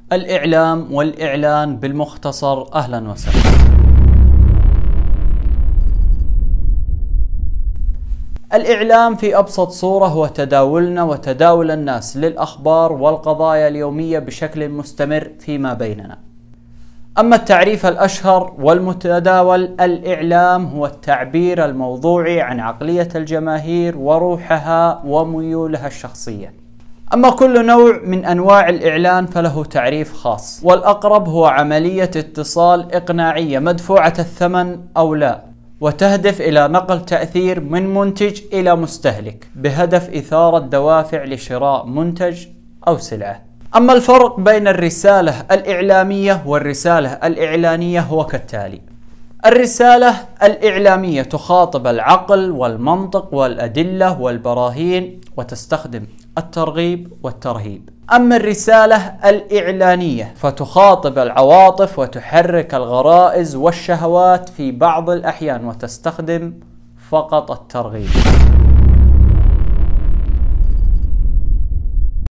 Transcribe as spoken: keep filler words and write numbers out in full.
الإعلام والإعلان بالمختصر. أهلا وسهلا. الإعلام في أبسط صورة هو تداولنا وتداول الناس للأخبار والقضايا اليومية بشكل مستمر فيما بيننا. أما التعريف الأشهر والمتداول، الإعلام هو التعبير الموضوعي عن عقلية الجماهير وروحها وميولها الشخصية. أما كل نوع من أنواع الإعلان فله تعريف خاص، والأقرب هو عملية اتصال إقناعية مدفوعة الثمن أو لا، وتهدف إلى نقل تأثير من منتج إلى مستهلك بهدف إثارة دوافع لشراء منتج أو سلعة. أما الفرق بين الرسالة الإعلامية والرسالة الإعلانية هو كالتالي: الرسالة الإعلامية تخاطب العقل والمنطق والأدلة والبراهين وتستخدم الترغيب والترهيب. أما الرسالة الإعلانية فتخاطب العواطف وتحرك الغرائز والشهوات في بعض الأحيان وتستخدم فقط الترغيب.